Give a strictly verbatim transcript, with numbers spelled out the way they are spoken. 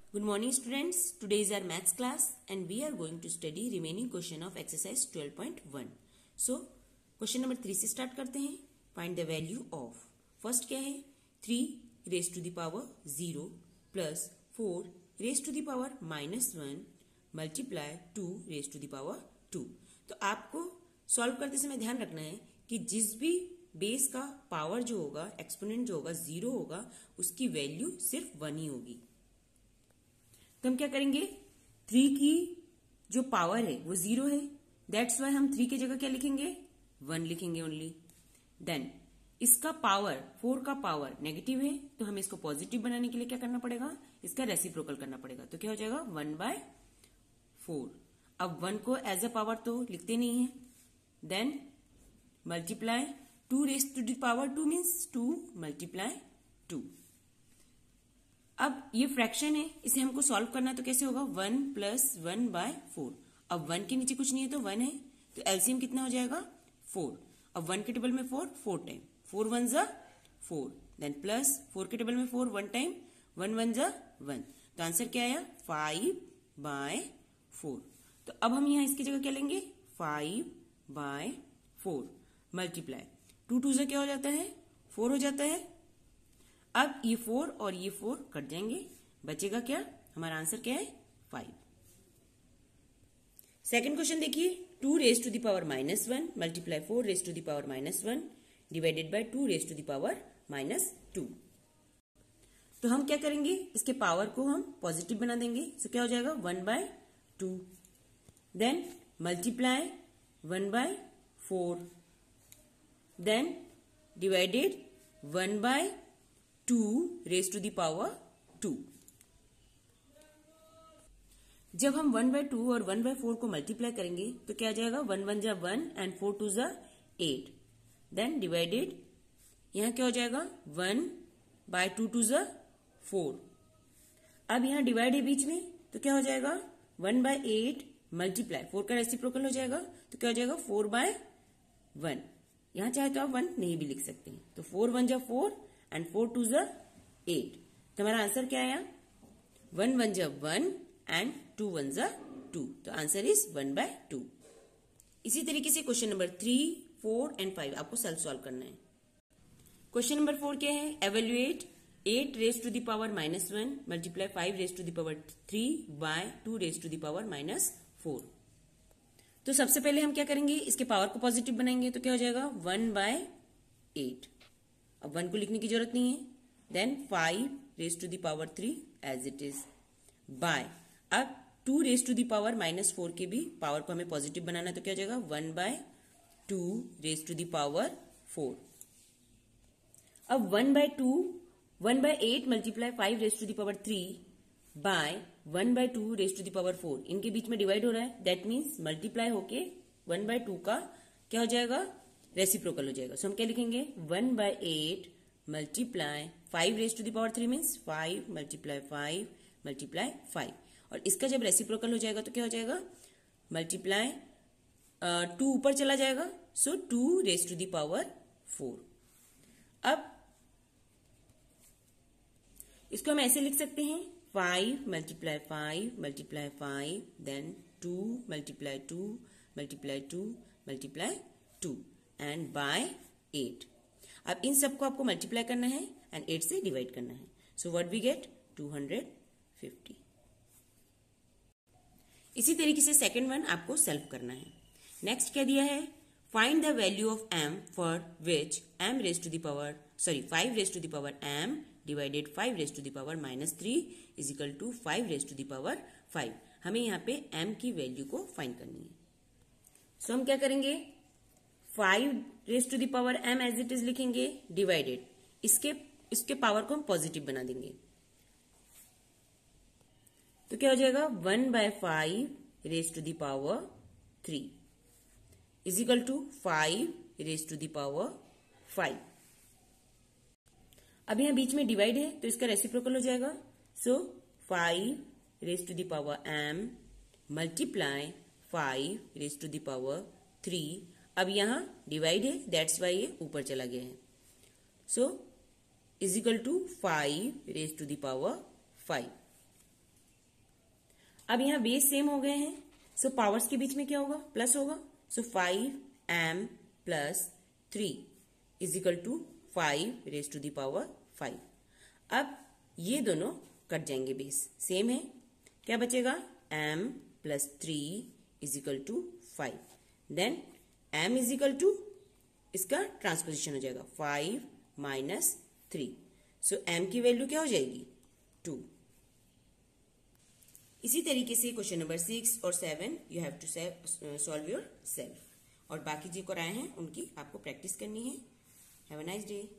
Good morning students. Today is our maths class and we are going to study remaining question of exercise twelve point one. So question number three से start करते हैं. Find the value of. First क्या है? three raised to the power zero plus four raised to the power minus one multiply two raised to the power two. तो आपको solve करते समय ध्यान रखना है कि जिस भी बेस का पावर जो होगा, एक्सपोनेंट जो होगा, जीरो होगा, उसकी वैल्यू सिर्फ वन ही होगी. तो हम क्या करेंगे, थ्री की जो पावर है वो जीरो है, दैट्स वाई हम थ्री की जगह क्या लिखेंगे, वन लिखेंगे ओनली. देन इसका पावर, फोर का पावर नेगेटिव है, तो हमें इसको पॉजिटिव बनाने के लिए क्या करना पड़ेगा, इसका रेसिप्रोकल करना पड़ेगा. तो क्या हो जाएगा, वन बाय फोर. अब वन को एज अ पावर तो लिखते नहीं है. Then multiply two raise to the power two means two multiply two. अब ये फ्रैक्शन है, इसे हमको सॉल्व करना है, तो कैसे होगा, one plus one by four. अब वन के नीचे कुछ नहीं है तो वन है, तो एलसीएम कितना हो जाएगा, फोर. अब वन के टेबल में four, four time, four one जा फोर. देन प्लस फोर के टेबल में four one time, one one जा वन. तो आंसर क्या आया, फाइव बाय फोर. तो अब हम यहां इसकी जगह क्या लेंगे, five by four multiply two two से क्या हो जाता है, फोर हो जाता है. अब ये फोर और ये फोर कट जाएंगे, बचेगा क्या, हमारा आंसर क्या है, फाइव. सेकेंड क्वेश्चन देखिए, two raise to the power minus one multiply four raise to the power minus one divided by two raise to the power minus two. तो हम क्या करेंगे, इसके पावर को हम पॉजिटिव बना देंगे. तो क्या हो जाएगा, one by two. Then multiply one by four. Then divided one by two raise to the power two. जब हम वन बाय टू और वन बाय फोर को मल्टीप्लाई करेंगे तो क्या आ जाएगा, वन वन जा वन एंड फोर टू जा एट. देन डिवाइडेड यहां क्या हो जाएगा, वन बाय टू टू जा फोर. अब यहां डिवाइड है बीच में, तो क्या हो जाएगा, one by eight multiply four का रेसिप्रोकल हो जाएगा, तो क्या हो जाएगा, फोर बाय वन. यहां चाहे तो आप वन नहीं भी लिख सकते हैं. तो फोर वन जा फोर एंड फोर टू जा एट. तो हमारा आंसर क्या आया, वन वन जा वन एंड टू वन जा टू. तो answer is one by two. इसी तरीके से question number three four and five आपको सेल्फ सॉल्व करना है. क्वेश्चन नंबर फोर क्या है, evaluate eight raise to the power minus one multiply five raise to the power three by two raise to the power minus four. तो सबसे पहले हम क्या करेंगे, इसके पावर को पॉजिटिव बनाएंगे. तो क्या हो जाएगा, वन बाय एट. अब वन को लिखने की जरूरत नहीं है. Then five raise to the power three as it is by. अब two raise to the power minus four के भी पावर को हमें पॉजिटिव बनाना है. तो क्या हो जाएगा, one by two raise to the power four. अब one by two, one by eight multiply five raise to the power three by one by two raise to the power four. इनके बीच में divide हो रहा है, that means multiply होके one by two का क्या हो जाएगा, रेसिप्रोकल हो जाएगा. सो so, हम क्या लिखेंगे, one by eight multiply five raise to the power three means five multiply five multiply five. और इसका जब रेसिप्रोकल हो जाएगा तो क्या हो जाएगा, मल्टीप्लाई टू ऊपर चला जाएगा, so two raise to the power four. अब इसको हम ऐसे लिख सकते हैं, five multiply five multiply five then two multiply two multiply two multiply two and by eight. अब इन सबको आपको मल्टीप्लाई करना है एंड एट से डिवाइड करना है. So what we get, two hundred fifty. इसी तरीके से सेकंड वन आपको सॉल्व करना है. नेक्स्ट क्या दिया है, find the value of m for which m raise to the power sorry five raise to the power m divided five raise to the power minus three is equal to five raise to the power five. हमें यहाँ पे m की value को find करनी है. सो so, हम क्या करेंगे, five raise to the power m as it is लिखेंगे, डिवाइडेड इसके इसके पावर को हम पॉजिटिव बना देंगे. तो क्या हो जाएगा, one by five raise to the power three is equal to five raise to the power five. अब यहां बीच में डिवाइड है तो इसका रेसिप्रोकल हो जाएगा. So five raise to the power m multiply five raise to the power three. अब यहां डिवाइड है, दैट्स वाई ये ऊपर चला गया है. So is equal to five raise to the power five. अब यहाँ बेस सेम हो गए हैं, सो पावर्स के बीच में क्या होगा, प्लस होगा। So five m plus three is equal to five raise to the power five. अब ये दोनों कट जाएंगे, बेस सेम है, क्या बचेगा, m plus three is equal to five. Then m is equal to, इसका ट्रांसपोजिशन हो जाएगा five minus three, so m की वैल्यू क्या हो जाएगी, टू। इसी तरीके से क्वेश्चन नंबर सिक्स और seven you have to solve yourself, और बाकी जो कराए हैं उनकी आपको प्रैक्टिस करनी है। Have a nice day.